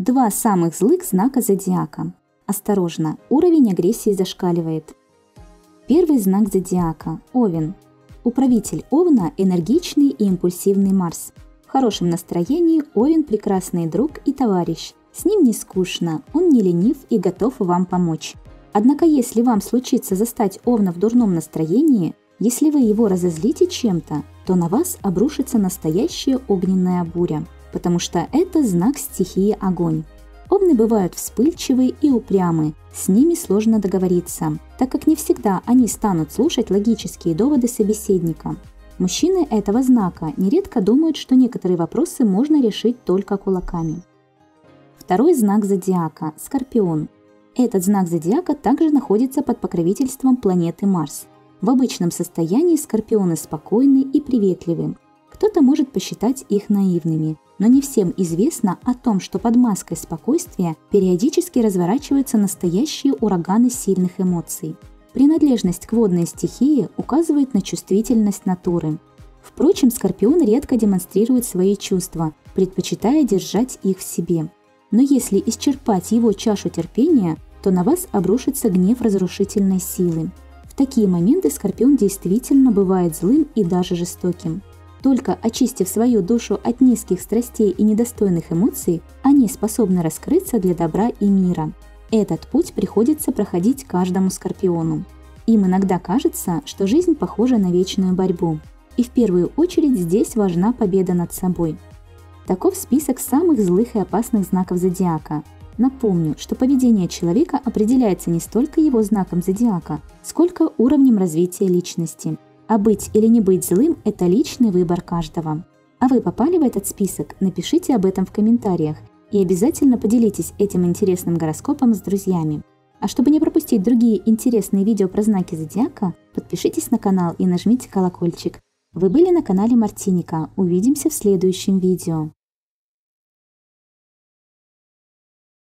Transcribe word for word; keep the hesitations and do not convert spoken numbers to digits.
Два самых злых знака зодиака. Осторожно, уровень агрессии зашкаливает. Первый знак зодиака – Овен. Управитель Овна – энергичный и импульсивный Марс. В хорошем настроении Овен – прекрасный друг и товарищ. С ним не скучно, он не ленив и готов вам помочь. Однако если вам случится застать Овна в дурном настроении, если вы его разозлите чем-то, то на вас обрушится настоящая огненная буря, потому что это знак стихии огонь. Овны бывают вспыльчивы и упрямы, с ними сложно договориться, так как не всегда они станут слушать логические доводы собеседника. Мужчины этого знака нередко думают, что некоторые вопросы можно решить только кулаками. Второй знак зодиака – Скорпион. Этот знак зодиака также находится под покровительством планеты Марс. В обычном состоянии скорпионы спокойны и приветливы. Кто-то может посчитать их наивными, но не всем известно о том, что под маской спокойствия периодически разворачиваются настоящие ураганы сильных эмоций. Принадлежность к водной стихии указывает на чувствительность натуры. Впрочем, скорпион редко демонстрирует свои чувства, предпочитая держать их в себе. Но если исчерпать его чашу терпения, то на вас обрушится гнев разрушительной силы. В такие моменты скорпион действительно бывает злым и даже жестоким. Только очистив свою душу от низких страстей и недостойных эмоций, они способны раскрыться для добра и мира. Этот путь приходится проходить каждому скорпиону. Им иногда кажется, что жизнь похожа на вечную борьбу. И в первую очередь здесь важна победа над собой. Таков список самых злых и опасных знаков зодиака. Напомню, что поведение человека определяется не столько его знаком зодиака, сколько уровнем развития личности. А быть или не быть злым – это личный выбор каждого. А вы попали в этот список? Напишите об этом в комментариях и обязательно поделитесь этим интересным гороскопом с друзьями. А чтобы не пропустить другие интересные видео про знаки зодиака, подпишитесь на канал и нажмите колокольчик. Вы были на канале Мартиника. Увидимся в следующем видео.